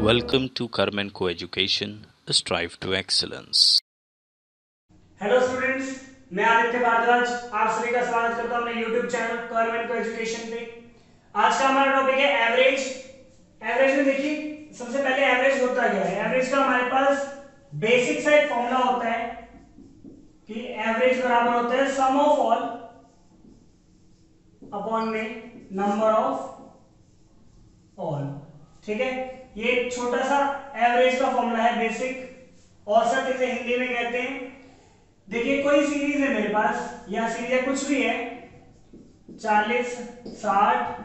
Welcome to Karman Co-Education, strive to excellence. Hello students, मैं आदित्य भारद्वाज आप सभी का स्वागत करता हूं अपने YouTube channel government co education पे। आज का हमारा टॉपिक है एवरेज। एवरेज में देखिए सबसे पहले एवरेज होता क्या है। एवरेज का हमारे पास बेसिक सा एक फॉर्मूला होता है कि एवरेज बराबर होता है सम ऑफ ऑल अपॉन में नंबर ऑफ ऑल। ठीक है, ये एक छोटा सा एवरेज का फॉर्मूला है, बेसिक औसत इसे हिंदी में कहते हैं। देखिए कोई सीरीज है मेरे पास या सीरीज कुछ भी है 40, 60,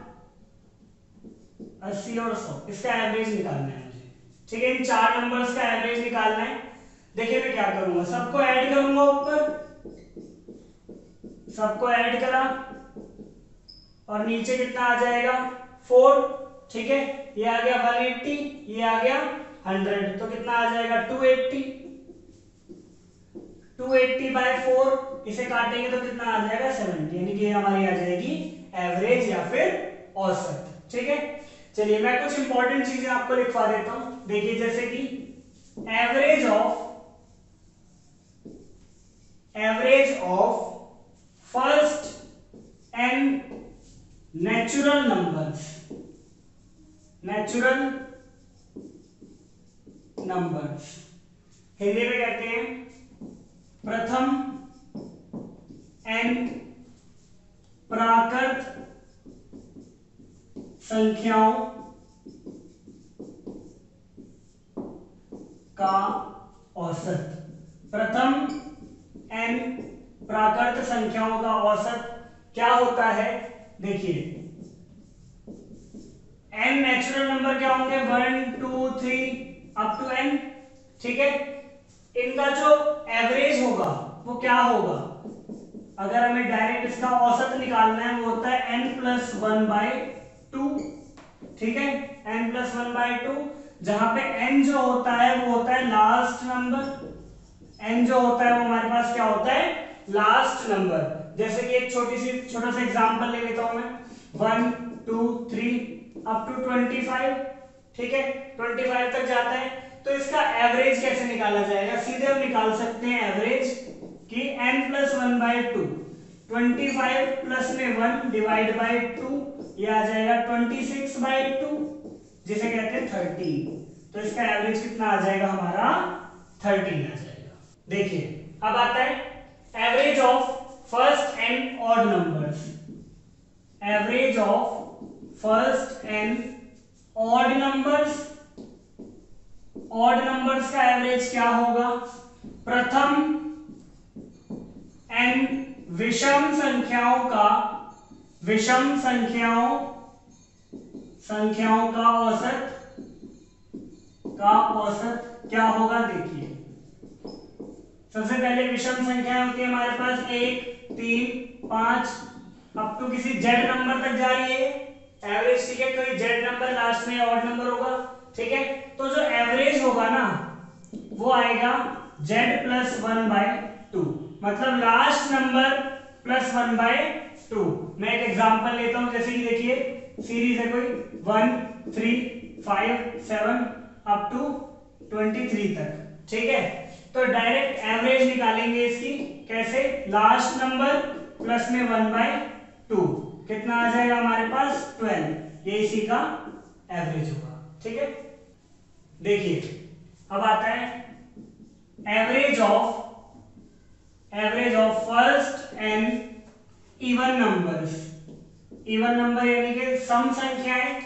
80 और 100, इसका एवरेज निकालना है मुझे। ठीक है, इन चार नंबर्स का एवरेज निकालना है। देखिए मैं क्या करूंगा, सबको ऐड करूंगा, ऊपर सबको ऐड करा और नीचे कितना आ जाएगा 4। ठीक है, ये आ गया 180, ये आ गया 100, तो कितना आ जाएगा 280। 280 बाय 4 इसे काटेंगे तो कितना आ जाएगा 70, यानी कि हमारी आ जाएगी एवरेज या फिर औसत। ठीक है, चलिए मैं कुछ इंपॉर्टेंट चीजें आपको लिखवा देता हूं। देखिए जैसे कि average of first n natural numbers Hindi में कहते हैं प्रथम एन प्राकृत संख्याओं का औसत। प्रथम एन प्राकृत संख्याओं का औसत क्या होता है। देखिए एन नेचुरल नंबर क्या होंगे, 1 2 3 अप टू एन। ठीक है, इनका जो एवरेज होगा वो क्या होगा, अगर हमें डायरेक्ट इसका औसत निकालना है वो होता है n+1/2। ठीक है, n+1/2, जहां पे n जो होता है वो होता है लास्ट नंबर। n जो होता है वो हमारे पास क्या होता है, लास्ट नंबर। जैसे कि एक छोटा सा एग्जांपल ले लेता हूं मैं, 1 2 3 अप टू 25। ठीक है, 25 तक जाता है, तो इसका एवरेज कैसे निकाला जाएगा, सीधे हम निकाल सकते हैं एवरेज कि n+1/2, 25 प्लस में 1 डिवाइड बाय 2, ये आ जाएगा 26/2, जिसे कहते हैं 13। तो इसका एवरेज कितना आ जाएगा हमारा 13 आ जाएगा। देखिए अब आता है average of first n odd numbers. Average of first n odd numbers. Odd numbers का एवरेज क्या होगा, प्रथम एन विषम संख्याओं का औसत क्या होगा। देखिए सबसे पहले विषम संख्याएं होती है हमारे पास 1 3 5 अप टू किसी जेड नंबर तक जा रही है एवरेज। ठीक है, कोई जेड नंबर लास्ट में ऑड नंबर होगा। ठीक है, तो जो एवरेज होगा ना वो आएगा z+1/2, मतलब लास्ट नंबर +1/2। मैं एक एग्जांपल लेता हूं, जैसे कि देखिए सीरीज है कोई 1 3 5 7 अप टू 23 तक। ठीक है, तो डायरेक्ट एवरेज निकालेंगे इसकी, कैसे, लास्ट नंबर प्लस में 1/2, कितना आ जाएगा हमारे पास 12, ये इसी का एवरेज होगा। ठीक है, देखिए अब आता है average of first n even numbers. Even number यानी कि सम संख्याएं,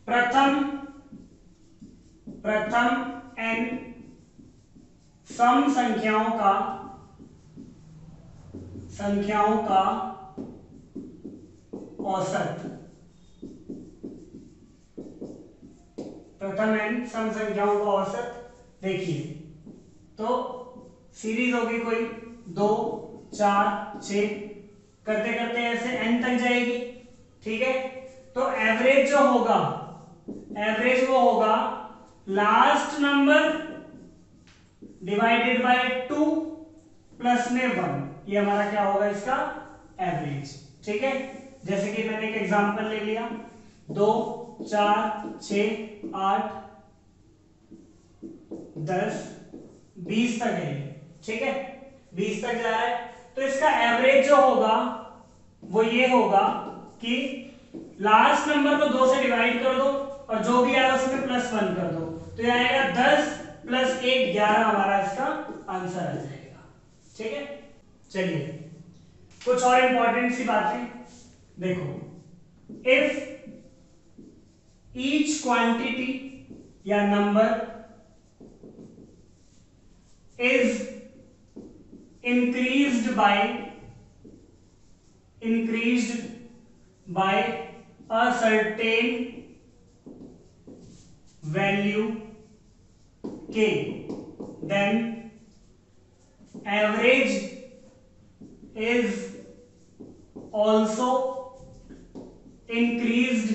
प्रथम एंड सम संख्याओं का औसत। प्रथम एंड सम संख्याओं का औसत। देखिए तो सीरीज होगी कोई 2 4 6, करते करते ऐसे n तक जाएगी। ठीक है, तो एवरेज जो होगा, एवरेज वो होगा last number divided by 2 plus में 1, ये हमारा क्या होगा इसका एवरेज। ठीक है, जैसे कि मैंने एक एग्जांपल ले लिया 2 4 6 8 10, 20 तक है, ठीक है, 20 तक जा रहा है। तो इसका एवरेज जो होगा वो ये होगा कि लास्ट नंबर को 2 से डिवाइड कर दो और जो भी आएगा उसमें +1 कर दो, तो ये आएगा 10 + 1 11 हमारा इसका आंसर आ जाएगा, ठीक है। चलिए कुछ और इंपॉर्टेंट सी बातें देखो, इफ ईच क्वांटिटी या number is increased by a certain value k, then average is also increased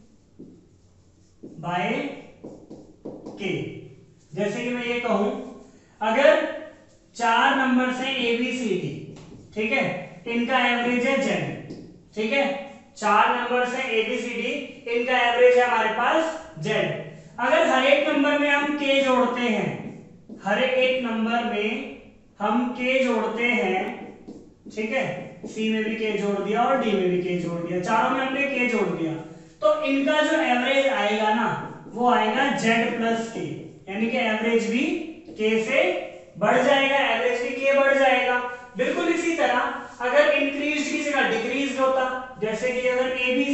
by k। जैसे कि मैं ये कहूं, अगर 4 नंबर से ABCD, ठीक है, इनका एवरेज है Z, ठीक है, 4 नंबर से ABCD इनका एवरेज है हमारे पास Z। अगर हर एक नंबर में हम K जोड़ते हैं, हर एक नंबर में हम K जोड़ते हैं, ठीक है, C में भी K जोड़ दिया और D में भी K जोड़ दिया, चारों में हमने K जोड़ दिया, तो इनका जो एवरेज आएगा ना वो आएगा Z + K, यानी कि एवरेज भी K से बढ़ जाएगा, एवरेज भी K बढ़ जाएगा। बिल्कुल इसी तरह अगर इंक्रीज की जगह डिक्रीज होता, जैसे कि अगर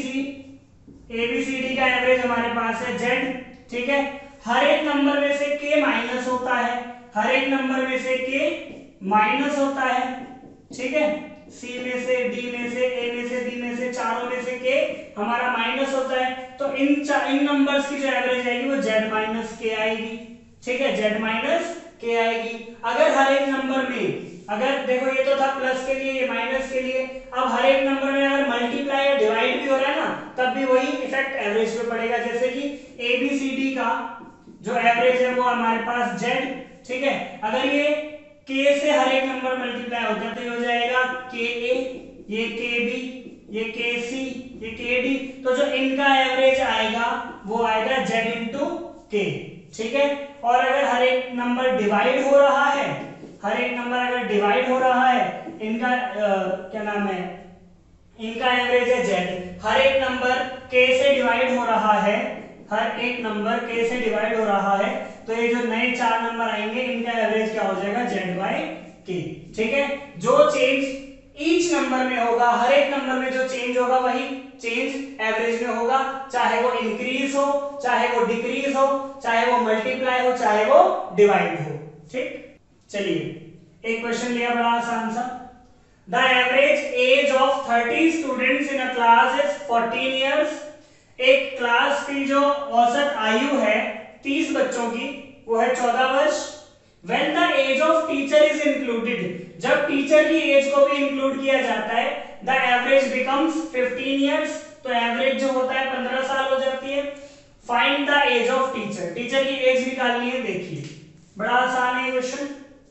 ABCD का एवरेज हमारे पास है Z, ठीक है, हर एक नंबर में से K माइनस होता है, हर एक नंबर में से K माइनस होता है, ठीक है, C में से, D में से, A में से, B में से, चारों में से K हमारा माइनस होता है, तो इन नंबर्स की जो एवरेज आएगी वो Z - K आएगी, ठीक है, Z - K आएगी। अगर हर एक नंबर में, अगर देखो ये तो था प्लस के लिए, ये माइनस के लिए, अब हर एक नंबर में अगर मल्टीप्लाई या डिवाइड भी हो रहा है ना, तब भी वही इफेक्ट एवरेज पे पड़ेगा। जैसे कि ABCD का जो एवरेज है वो हमारे पास Z, ठीक है, अगर ये K से हर एक नंबर मल्टीप्लाई होता है तो ये हो जाएगा KA, ये KB, ये KC, ये KD, तो जो इनका एवरेज आएगा वो आएगा Z × K, ठीक है। और अगर हर एक नंबर डिवाइड हो रहा है, हर एक नंबर अगर डिवाइड हो रहा है, इनका क्या नाम है, इनका एवरेज है Z, हर एक नंबर K से डिवाइड हो रहा है, हर एक नंबर K से डिवाइड हो रहा है, तो ये जो नए 4 नंबर आएंगे इनका एवरेज क्या हो जाएगा Z/K, ठीक है। जो चेंज ईच नंबर में होगा, हर एक नंबर में जो चेंज होगा वही चेंज एवरेज में होगा, चाहे वो इंक्रीज हो, चाहे वो डिक्रीज हो, चाहे वो मल्टीप्लाई हो, चाहे वो डिवाइड हो, ठीक। चलिए एक क्वेश्चन लिया बड़ा आसान सा, the average age of 30 students in a class is 14 years. एक क्लास की जो औसत आयु है 30 बच्चों की वो है 14 वर्ष। When the age of teacher is included, जब टीचर की एज को भी इंक्लूड किया जाता है, the average becomes 15 years, तो एवरेज जो होता है 15 साल हो जाती है। Find the age of teacher, teacher की एज निकालनी है। देखिए बड़ा आसान है क्वेश्चन,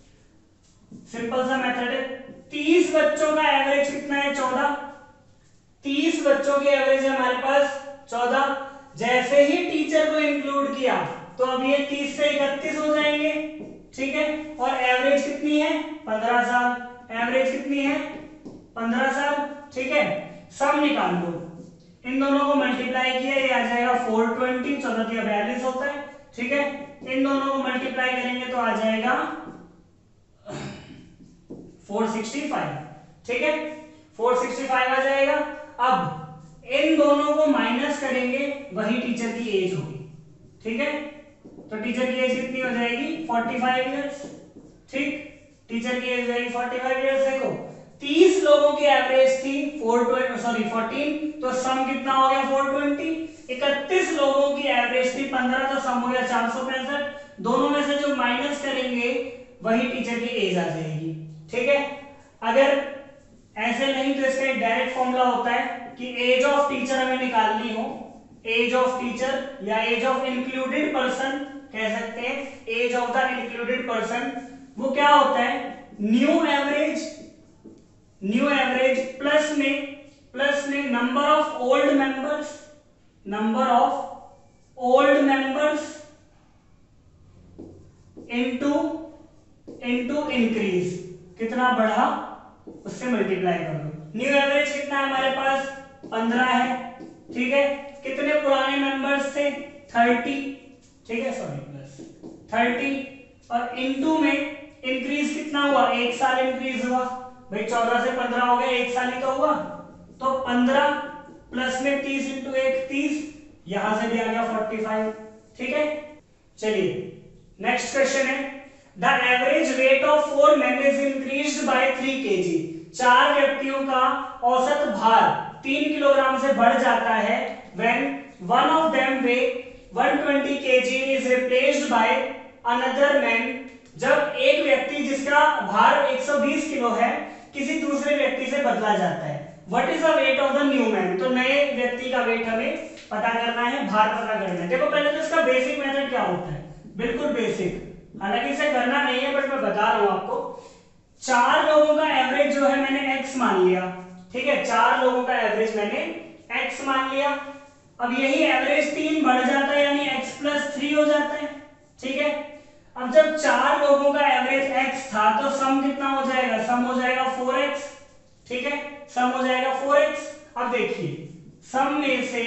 सिंपल सा मेथड है। 30 बच्चों का एवरेज कितना है? 14। 30 बच्चों की एवरेज है हमारे पास 14। जैसे ही टीचर को इंक्लूड किया तो अब ये 30 से 31 हो जाएंगे, ठीक है, और एवरेज कितनी है? 15 साल। एवरेज कितनी है? 15 साल, ठीक है। सम निकाल लो, इन दोनों को मल्टीप्लाई किया, ये आ जाएगा 420, 14 या 42 होता है, ठीक है। इन दोनों को मल्टीप्लाई करेंगे तो आ जाएगा 465, ठीक है, 465 आ जाएगा। अब इन दोनों को माइनस करेंगे, वही टीचर की एज होगी, ठीक है। तो टीचर की एज कितनी हो जाएगी? 45 इयर्स, ठीक। टीचर की एज हो जाएगी 45 इयर्स। देखो 30 लोगों की एवरेज थी 14, तो सम कितना हो गया? 420। 31 लोगों की एवरेज थी 15, तो सम हो गया 465। दोनों में से जो माइनस करेंगे वही टीचर की एज आ जाएगी, ठीक है। अगर ऐसे नहीं तो इसका एक डायरेक्ट फॉर्मूला होता है कि एज ऑफ टीचर हमें निकालनी हो, एज ऑफ टीचर या एज ऑफ इंक्लूडेड पर्सन कह सकते हैं, age of the included person, वो क्या होता है? न्यू एवरेज प्लस में नंबर ऑफ ओल्ड मेंबर्स जितना बढ़ा उससे मल्टीप्लाई कर दो। न्यू एवरेज कितना है हमारे पास 15 है, ठीक है। कितने पुराने मेंबर्स थे 30, ठीक है, सॉरी प्लस 30 और इनटू में इंक्रीज कितना हुआ 1 साल इंक्रीज हुआ भाई, 14 से 15 हो गया, 1 साल ही तो हुआ, तो 15 प्लस में 30 इंटू 1 30, यहां से भी आ गया 45, ठीक है। चलिए नेक्स्ट क्वेश्चन है, the average weight of 4 men is increased by 3 kg। 4 व्यक्तियों का औसत भार 3 किलोग्राम से बढ़ जाता है when one of them weigh 120 kg is replaced by another man। जब एक व्यक्ति जिसका भार 120 किलो है किसी दूसरे व्यक्ति से बदला जाता है। What is the weight of the new man, तो नए व्यक्ति का वेट हमें पता करना है, भार पता करना है। देखो पहले तो इसका बेसिक मेथड क्या होता है, बिल्कुल बेसिक, हालांकि इसे करना नहीं है बट मैं बता रहा हूं आपको। 4 लोगों का एवरेज जो है मैंने x मान लिया, ठीक है, 4 लोगों का एवरेज मैंने x मान लिया। अब यही एवरेज 3 बढ़ जाता है यानी x प्लस 3 हो जाता है, ठीक है। अब जब 4 लोगों का एवरेज x था तो सम कितना हो जाएगा, सम हो जाएगा 4x, ठीक है, सम हो जाएगा 4x। अब देखिए सम में से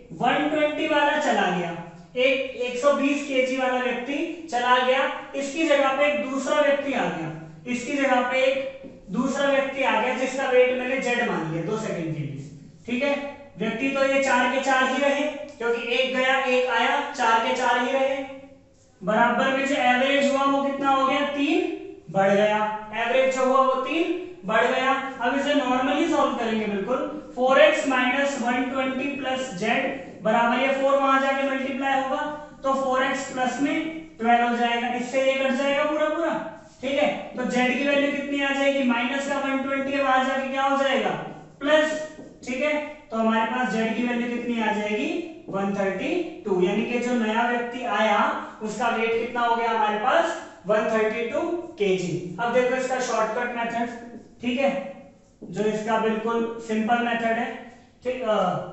120 वाला चला गया, एक 120 केजी वाला व्यक्ति चला गया, इसकी जगह पे एक दूसरा व्यक्ति आ गया, इसकी जगह पे एक दूसरा व्यक्ति आ गया जिसका वेट मैंने z मान लिया 2 सेकंड के लिए, ठीक है। व्यक्ति तो ये 4 के 4 ही रहे क्योंकि एक गया एक आया, 4 के 4 ही रहे। बराबर में जो एवरेज हुआ वो कितना हो गया 3 बढ़ गया, एवरेज जो हुआ वो 3 बढ़ गया। अब इसे नॉर्मली सॉल्व करेंगे बिल्कुल, 4x माइनस 120 प्लस z बराबर, ये 4 वहां जाके मल्टीप्लाई होगा तो 4x प्लस में 12 हो जाएगा, इससे ये कट जाएगा पूरा पूरा, ठीक है। तो z की वैल्यू कितनी आ जाएगी, माइनस का 120 है, वहां जाके क्या हो जाएगा प्लस, ठीक है। तो हमारे पास z की वैल्यू कितनी आ जाएगी 132, यानी कि जो नया व्यक्ति आया उसका वेट कितना हो गया हमारे पास 132 kg। अब देखो इसका शॉर्टकट मेथड, ठीक है, जो इसका बिल्कुल सिंपल मेथड है, ठीक।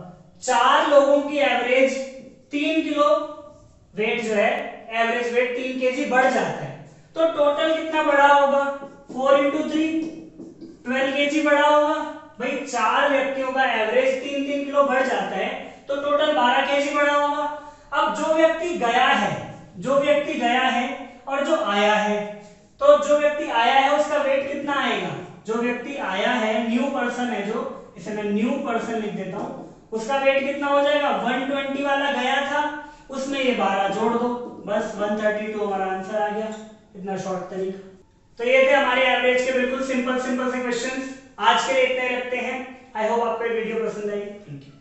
4 लोगों की एवरेज 3 किलो वेट जो है, एवरेज वेट 3 kg बढ़ जाता है, तो टोटल कितना बढ़ा होगा 4 इंटू 3 12 kg बढ़ा होगा भाई। 4 व्यक्तियों का एवरेज 3-3 किलो बढ़ जाता है तो टोटल 12 kg बढ़ा होगा। अब जो व्यक्ति गया है, जो व्यक्ति गया है और जो आया है, तो जो व्यक्ति आया है उसका वेट कितना आएगा, जो व्यक्ति आया है न्यू पर्सन है, जो इसे मैं न्यू पर्सन लिख देता हूं, उसका वेट कितना हो जाएगा 120 वाला गया था उसमें ये 12 जोड़ दो, बस 132 हमारा आंसर आ गया। इतना शॉर्ट तरीका। तो ये थे हमारे एवरेज के बिल्कुल सिंपल से क्वेश्चंस। आज के लिए इतने रखते हैं। आई होप आपको ये वीडियो पसंद आई। Thank you.